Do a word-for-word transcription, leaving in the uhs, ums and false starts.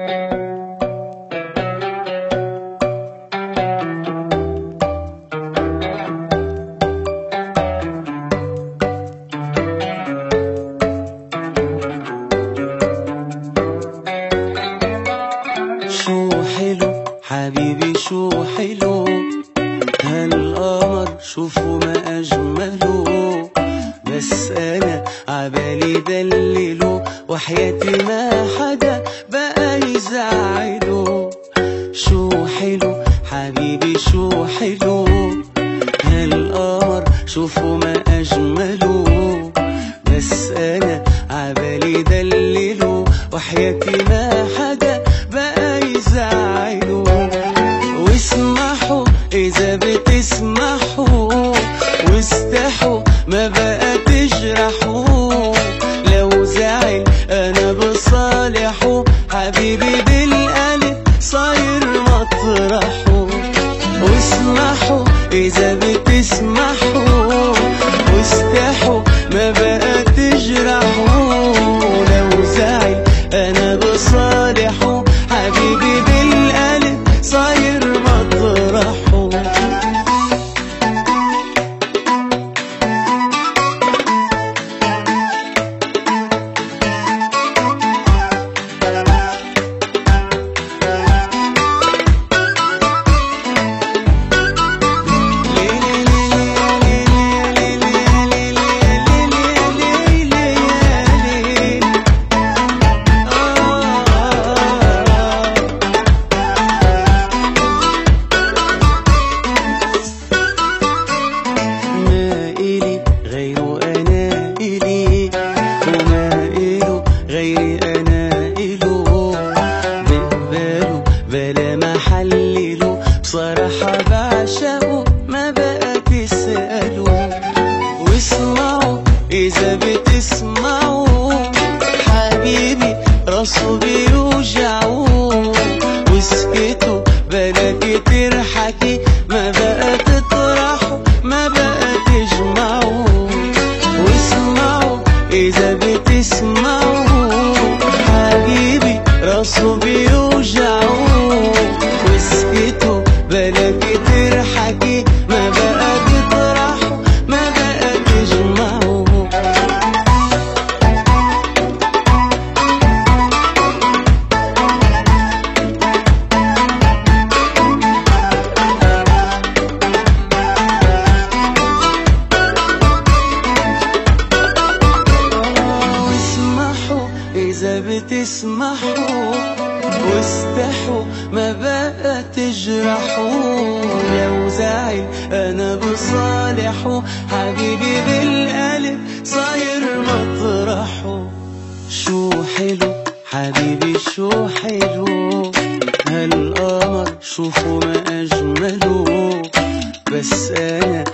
حبيبي شو حلو هالقمر، شوفوا ما أجمله، بس أنا عبالي دلله، وحياتي ما حدا بقى يزعله. شو حلو حبيبي شو حلو هالقمر، شوفوا ما أجمله، بس أنا عبالي دلله، وحياتي ما حدا بقى يزعله. واسمحوا إذا بتسمحوا، واستحوا ما بقى تجرحوا، لو زعل أنا بصالحه، حبيبي بالقلب صاير مطرحه. واسمحوا إذا بتسمحوا، واستحوا ما بقى تجرحوا، لو زعل أنا بصالحه، حبيبي بالقلب صاير مطرحه. بلا ما حلله، بصراحة بعشقه ما بقى تسأله. واسمعوا إذا بتسمعوا، حبيبي راسه بيوجعه، واسكتوا بلا كتير حكي، ما بقى تطرحوا ما بقى تجمعوا. واسمعوا إذا بتسمعوا، حبيبي راسه بيوجعه، واسكتوا بلا كتير حكي، ما بقى تطرحوا ما بقى تجمعوا. واسمحوا إذا بتسمحوا، واستحوا ما بقى تجرحوا، لو زعل أنا بصالحه، حبيبي بالقلب صاير مطرحه. شو حلو حبيبي شو حلو هالقمر، شوفوا ما أجمله، بس أنا